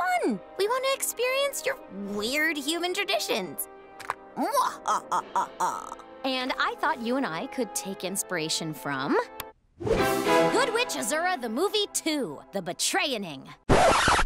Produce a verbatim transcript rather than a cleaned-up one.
fun. We want to experience your weird human traditions. And I thought you and I could take inspiration from Good Witch Azura the Movie two, The Betrayining.